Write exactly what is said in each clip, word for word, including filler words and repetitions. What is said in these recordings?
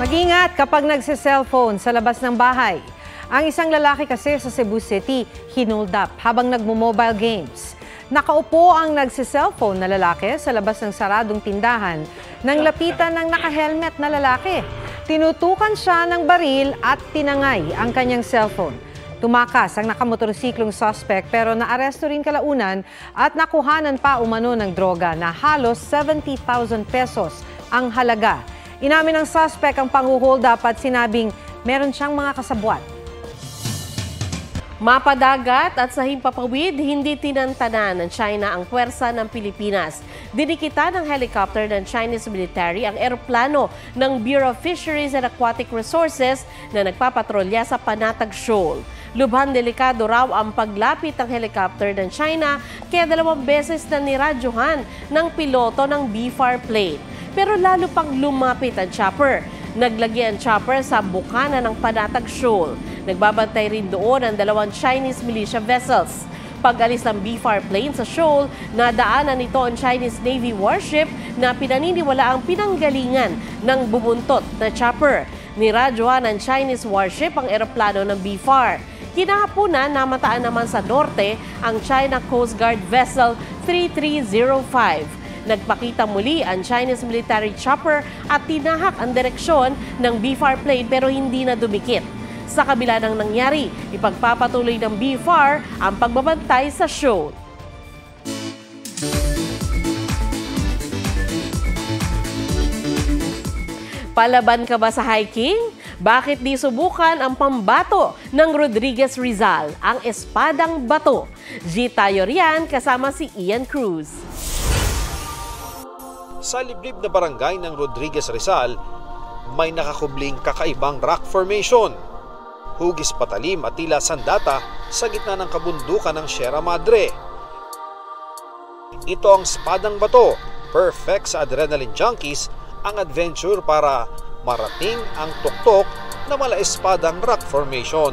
Mag-ingat kapag nagse-cellphone sa labas ng bahay. Ang isang lalaki kasi sa Cebu City, hinold up habang nagmo-mobile games. Nakaupo ang nagse-cellphone na lalaki sa labas ng saradong tindahan nang lapitan ng naka-helmet na lalaki. Tinutukan siya ng baril at tinangay ang kanyang cellphone. Tumakas ang nakamotorsiklong suspect pero naaresto rin kalaunan at nakuhanan pa umano ng droga na halos seventy thousand pesos ang halaga. Inamin ng suspect ang pang-hold up at sinabing meron siyang mga kasabwat. Mapadagat at sa himpapawid, hindi tinantanan ng China ang puwersa ng Pilipinas. Dinikita ng helicopter ng Chinese military ang eroplano ng Bureau of Fisheries and Aquatic Resources na nagpapatrolya sa Panatag Shoal. Lubhang delikado raw ang paglapit ng helicopter ng China kaya dalawang beses na niradyohan ng piloto ng B F A R plane. Pero lalo pang lumapit ang chopper. Naglagi ang chopper sa bukana ng Panatag Shoal. Nagbabantay rin doon ang dalawang Chinese militia vessels. Pag-alis ng B F A R plane sa shoal, nadaanan nito ang Chinese Navy warship na pinaniniwala ang pinanggalingan ng bumuntot na chopper. Niradyohan ng Chinese warship ang eroplano ng B F A R. Kinahapunan, namataan naman sa norte ang China Coast Guard Vessel three three zero five. Nagpakita muli ang Chinese military chopper at tinahak ang direksyon ng B F A R plane pero hindi na dumikit. Sa kabila ng nangyari, ipagpapatuloy ng B F A R ang pagbabantay sa shoal. Palaban ka ba sa hiking? Bakit di subukan ang pambato ng Rodriguez Rizal, ang Espadang Bato? G tayo riyan kasama si Ian Cruz. Sa liblib na barangay ng Rodriguez Rizal, may nakakubling kakaibang rock formation. Hugis patalim at tila sandata sa gitna ng kabundukan ng Sierra Madre. Ito ang Espadang Bato, perfect sa adrenaline junkies, ang adventure para marating ang tuktok na mala-espadang rock formation.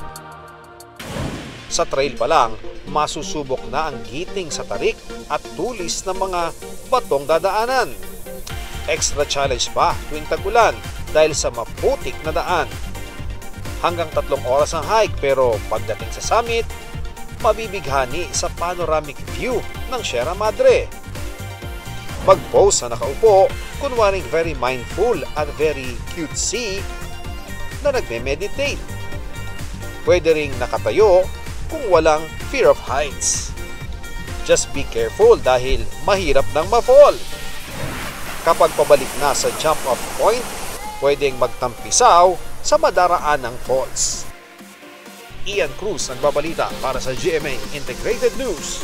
Sa trail pa lang, masusubok na ang giting sa tarik at tulis ng mga batong dadaanan. Extra challenge pa tuwing tag-ulan dahil sa maputik na daan. Hanggang tatlong oras ang hike pero pagdating sa summit, mabibighani sa panoramic view ng Sierra Madre. Mag-pose na nakaupo, kunwaring very mindful at very cutesy na nagme-meditate. Pwede ring nakatayo kung walang fear of heights. Just be careful dahil mahirap nang ma-fall. Kapag pabalik na sa jump-off point, pwedeng magtampisaw sa madaraan ng falls. Ian Cruz nagbabalita para sa G M A Integrated News.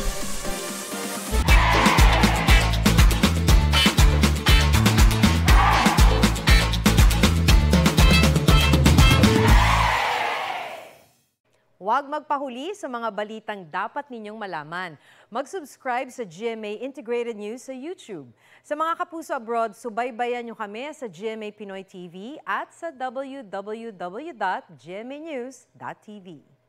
Huwag magpahuli sa mga balitang dapat ninyong malaman. Mag-subscribe sa G M A Integrated News sa YouTube. Sa mga kapuso abroad, subaybayan nyo kami sa G M A Pinoy T V at sa w w w dot g m a news dot t v.